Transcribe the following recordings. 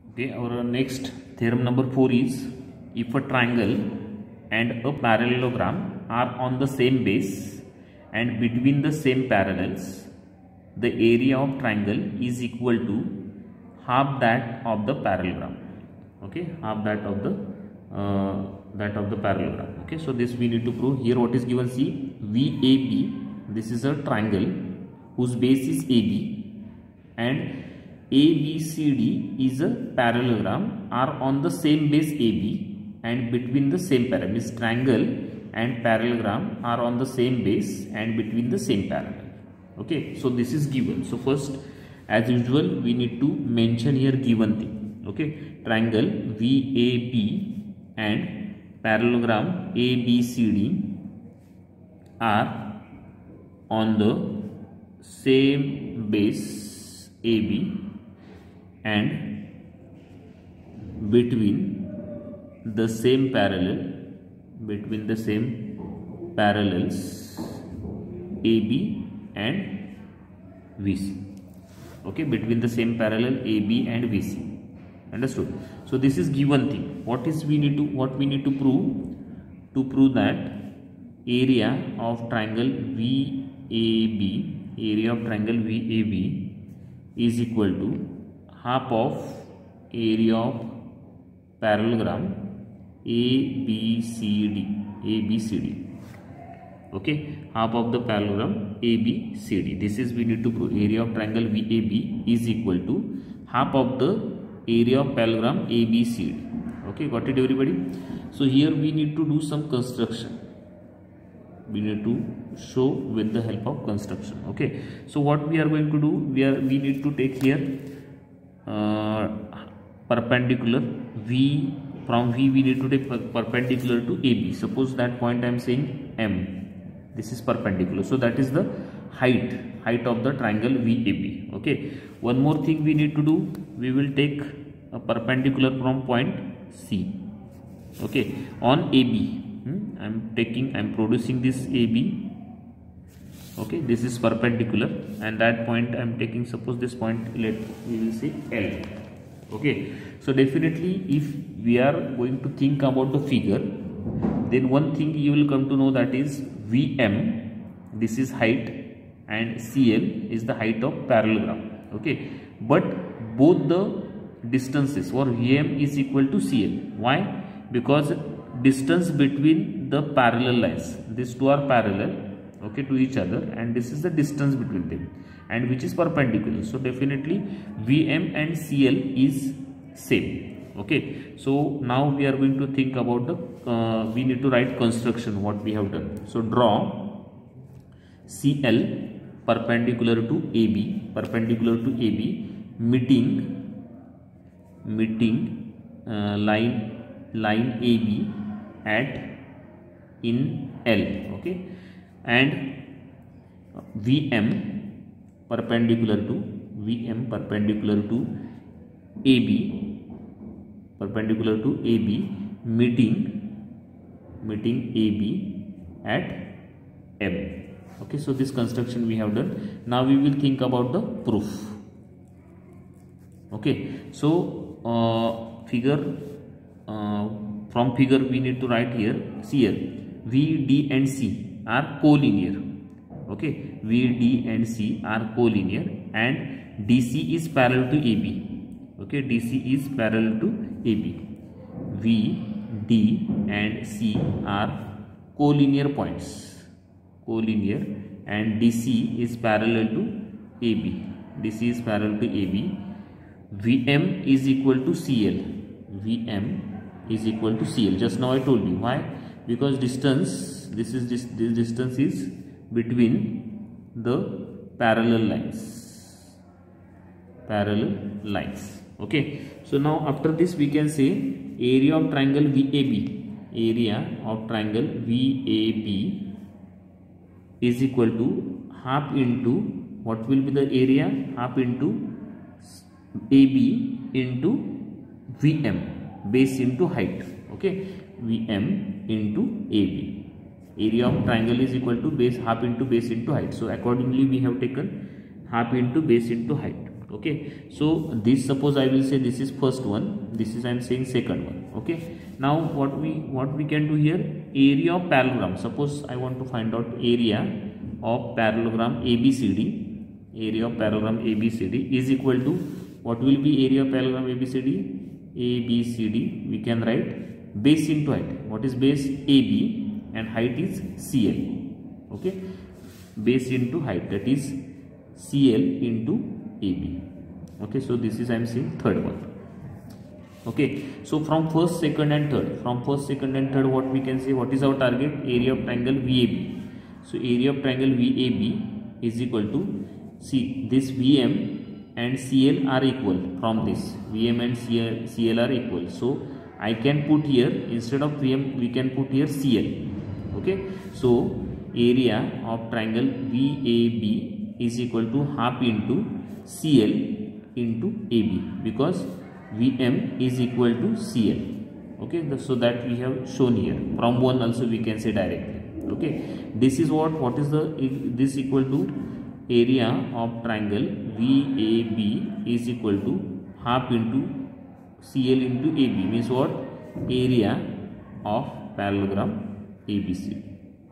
Okay, our next theorem number 4 is if a triangle and a parallelogram are on the same base and between the same parallels, the area of triangle is equal to half that of the parallelogram. Okay, half that of the parallelogram. Okay, so this we need to prove. Here what is given? See, VAB, this is a triangle whose base is AB, and ABCD is a parallelogram are on the same base AB and between the same parallel. Means triangle and parallelogram are on the same base and between the same parallel. Okay, so this is given. So first, as usual, we need to mention here given thing. Okay, triangle VAB and parallelogram ABCD are on the same base AB and between the same parallels AB and VC. Okay, between the same parallel AB and VC. Understood? So this is given thing. What we need to prove? To prove that area of triangle VAB is equal to half of area of parallelogram ABCD. Okay, half of the parallelogram ABCD. This is we need to prove. Area of triangle VAB is equal to half of the area of parallelogram ABCD. Okay, got it everybody? So here we need to do some construction. We need to show with the help of construction. Okay, so what we are going to do? We need to take here perpendicular V. From V we need to take perpendicular to AB. Suppose that point I am saying M. This is perpendicular. So that is the height of the triangle VAB. Okay. One more thing we need to do. We will take a perpendicular from point C. Okay. On AB. I am producing this AB. Okay. This is perpendicular, and that point I am taking. Suppose this point. We will say L. Okay. So definitely, if we are going to think about the figure, then one thing you will come to know, that is VM, this is height, and CL is the height of parallelogram. Okay, but both the distances or VM is equal to CL. Why? Because distance between the parallel lines, these two are parallel, okay, to each other, and this is the distance between them, and which is perpendicular. So definitely VM and CL is same. Okay, so now we are going to think about the we need to write construction, what we have done. So draw CL perpendicular to AB, meeting line AB at in L. Okay, and VM perpendicular to AB, meeting AB at M. Okay, so this construction we have done. Now we will think about the proof. Okay, so from figure we need to write here. See here, V, D and C are collinear. Okay, V, D and C are collinear, and DC is parallel to AB. Okay, DC is parallel to AB. V, D and C are collinear points. And DC is parallel to AB. VM is equal to CL. Just now I told you. Why? Because distance, this distance is between the parallel lines. Okay, so now after this we can say area of triangle VAB is equal to half into, what will be the area? Half into AB into VM, base into height. Okay, VM into AB. Area of triangle is equal to half into base into height. So accordingly we have taken half into base into height. Okay, so this, suppose I will say this is first one, this is I am saying second one. Okay, now what we can do here, area of parallelogram. Suppose I want to find out area of parallelogram ABCD. Area of parallelogram ABCD is equal to, what will be area of parallelogram ABCD? ABCD we can write base into height. What is base? AB, and height is CL. Okay, base into height, that is CL into AB. Okay, so this is I am saying third one. Okay, so from first, second and third, what we can say, what is our target? Area of triangle VAB. So area of triangle VAB is equal to, see, this VM and CL are equal. From this VM and CL are equal, so I can put here, instead of VM we can put here CL. Okay, so area of triangle VAB is equal to half into CL into AB, because VM is equal to CL. Okay, so that we have shown here. From 1 also we can say directly. Okay, this is what is the, this equal to area of triangle VAB is equal to half into CL into AB, means what? Area of parallelogram ABC.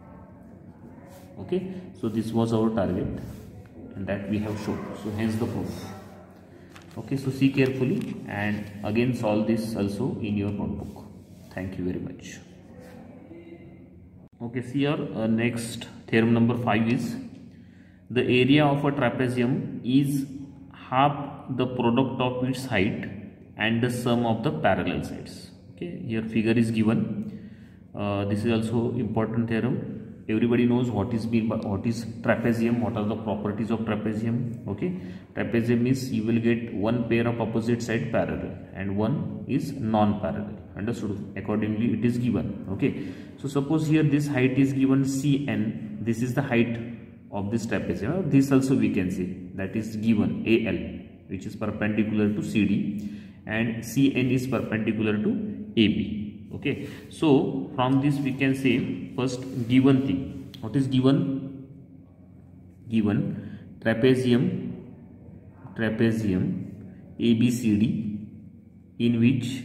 Okay, so this was our target, and that we have shown. So hence the proof. Okay, so see carefully and again solve this also in your notebook. Thank you very much. Okay, see here next theorem number 5 is, the area of a trapezium is half the product of its height and the sum of the parallel sides. Okay, here figure is given. This is also important theorem. Everybody knows what is trapezium, what are the properties of trapezium. Okay, trapezium is, you will get one pair of opposite side parallel and one is non-parallel. Understood? Accordingly it is given. Okay, so suppose here this height is given Cn, this is the height of this trapezium. This also we can say, that is given AL, which is perpendicular to CD, and Cn is perpendicular to AB. Okay, so from this we can say, first given thing, what is given? Given trapezium ABCD, in which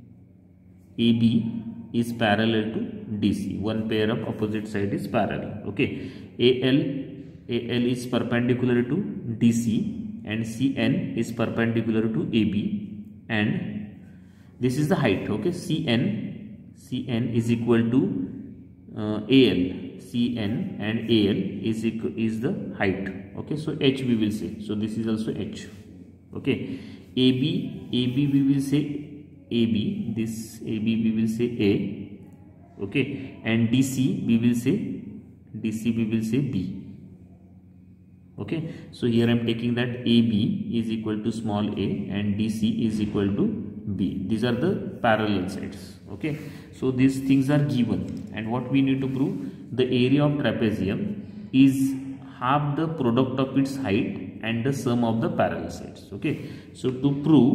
AB is parallel to DC, one pair of opposite side is parallel. Okay, AL is perpendicular to DC and Cn is perpendicular to AB, and this is the height. Okay, Cn is equal to AL. Cn and AL is the height. Okay, so H we will say. So this is also H. Okay, AB we will say AB. This AB we will say A. Okay, and DC we will say B. Okay, so here I am taking that AB is equal to small a and DC is equal to B. These are the parallel sides. Okay, so these things are given, and what we need to prove, the area of trapezium is half the product of its height and the sum of the parallel sides. Okay, so to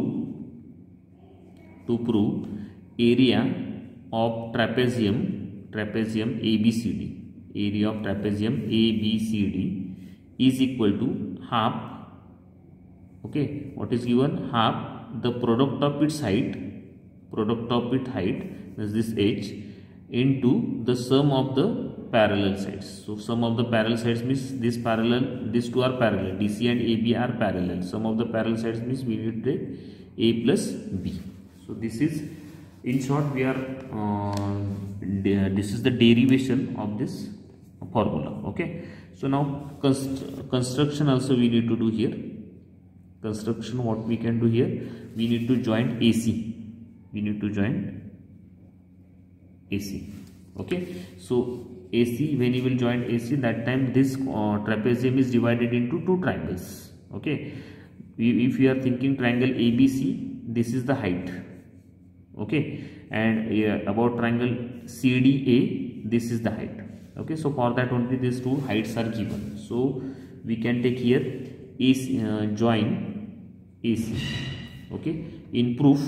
prove area of trapezium ABCD, area of trapezium ABCD is equal to half. Okay, what is given? Half the product of its height, is this H, into the sum of the parallel sides. So sum of the parallel sides means these two are parallel, DC and AB are parallel. Sum of the parallel sides means we need to take A plus B. So this is, in short, we are this is the derivation of this formula. Okay, so now construction also we need to do here. Construction, what we can do here, we need to join AC. Okay, so AC, when you will join AC, that time this trapezium is divided into two triangles. Okay, if you are thinking triangle ABC, this is the height. Okay, and about triangle CDA, this is the height. Okay, so for that only these two heights are given. So we can take here AC, join AC. Okay, in proof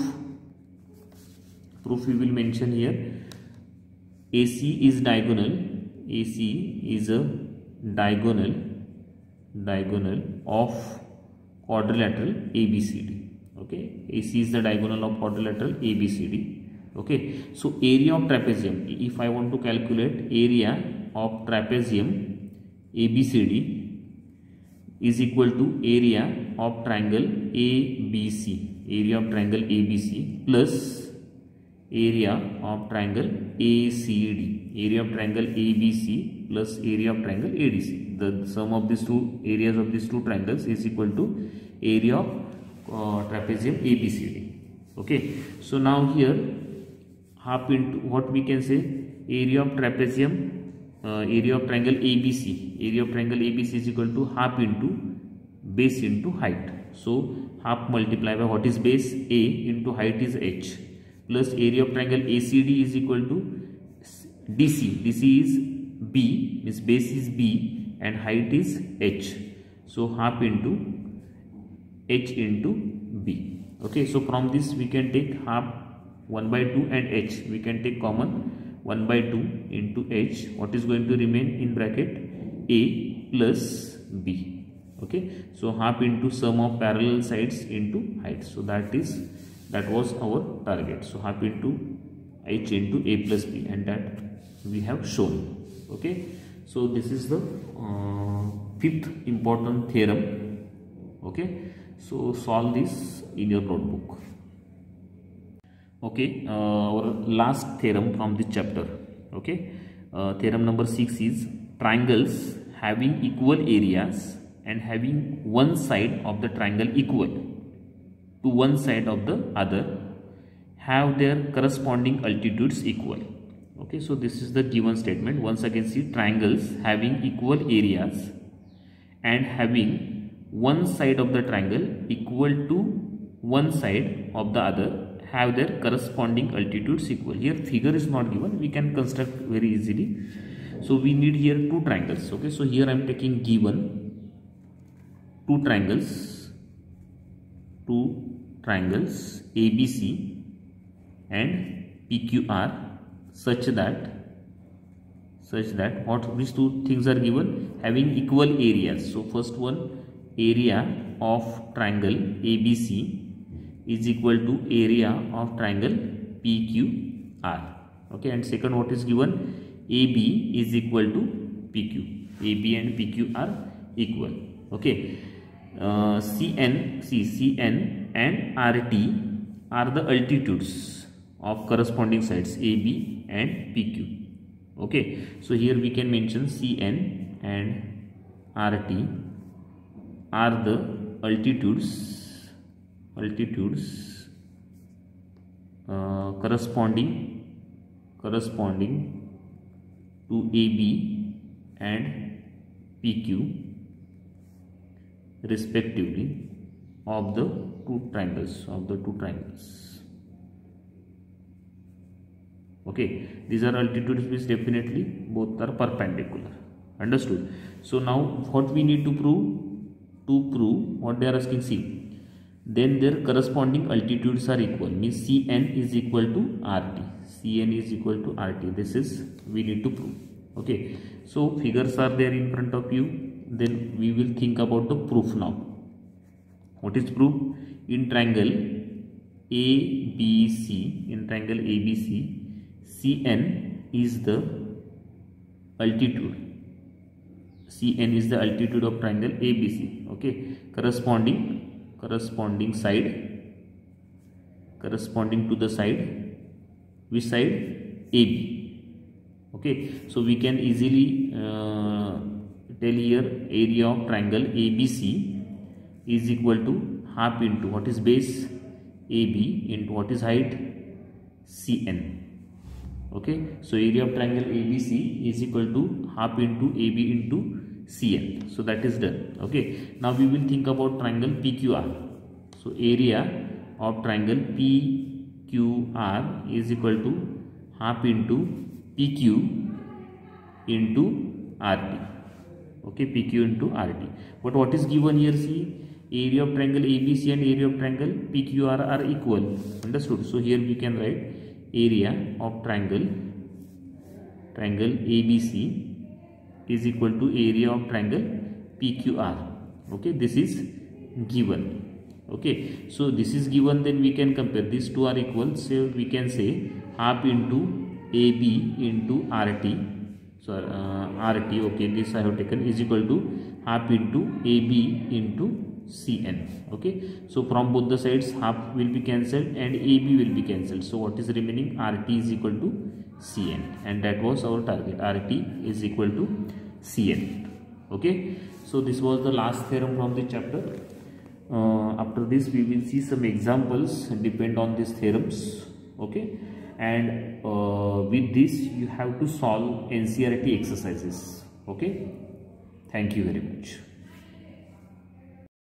we will mention here AC is diagonal. AC is a diagonal of quadrilateral ABCD. Okay, AC is the diagonal of quadrilateral ABCD. Okay, so area of trapezium, if I want to calculate area of trapezium ABCD is equal to area of triangle ABC, area of triangle ABC plus area of triangle ACD, area of triangle ABC plus area of triangle ADC. The sum of these two areas of these two triangles is equal to area of trapezium ABCD. Okay, so now here half into what we can say, area of trapezium, area of triangle ABC, area of triangle ABC is equal to half into base into height. So half multiplied by what is base A into height is H, plus area of triangle ACD is equal to DC, DC is B, means base is B and height is H. So half into H into B. Okay, so from this we can take half 1 by 2 and H, we can take common 1 by 2 into H. What is going to remain in bracket? A plus B. Okay, so half into sum of parallel sides into height. So that was our target. So half into H into A plus B, and that we have shown. Okay, so this is the fifth important theorem. Okay, so solve this in your notebook. Okay, our last theorem from this chapter. Okay, theorem number 6 is triangles having equal areas and having one side of the triangle equal to one side of the other have their corresponding altitudes equal. Okay, so this is the given statement. Once again, see, triangles having equal areas and having one side of the triangle equal to one side of the other have their corresponding altitudes equal. Here figure is not given, we can construct very easily. So we need here two triangles. Okay, so here I am taking given two triangles ABC and PQR such that what these two things are given, having equal areas. So first one, area of triangle ABC is equal to area of triangle PQR. Okay, and second, what is given, AB is equal to PQ. AB and PQ are equal. Okay, CN and RT are the altitudes of corresponding sides AB and PQ. Okay, so here we can mention CN and RT are the altitudes corresponding to AB and PQ respectively of the two triangles. Okay, these are altitudes which definitely both are perpendicular. Understood? So now what we need to prove? To prove what they are asking, see, then their corresponding altitudes are equal, means CN is equal to RT. CN is equal to RT. This is we need to prove. Okay, so figures are there in front of you. Then we will think about the proof now. What is proof? In triangle ABC, CN is the altitude. CN is the altitude of triangle ABC. Okay, corresponding side, corresponding to the side, which side? AB. Okay, so we can easily tell here area of triangle ABC is equal to half into what is base? AB into what is height? CN. Okay, so area of triangle ABC is equal to half into AB into CN. So that is done. Okay, now we will think about triangle PQR. So area of triangle PQR is equal to half into PQ into RT. Okay, PQ into RT. But what is given here? See, area of triangle ABC and area of triangle PQR are equal. Understood? So here we can write area of triangle ABC is equal to area of triangle PQR. Okay, this is given. Okay, so this is given, then we can compare these two are equal, so we can say half into AB into RT. So RT, okay, this I have taken, is equal to half into AB into Cn. Okay, so from both the sides half will be cancelled and AB will be cancelled, so what is remaining? RT is equal to Cn, and that was our target. RT is equal to Cn. Okay, so this was the last theorem from the chapter. After this we will see some examples depend on these theorems. Okay, and with this you have to solve NCERT exercises. Okay, thank you very much.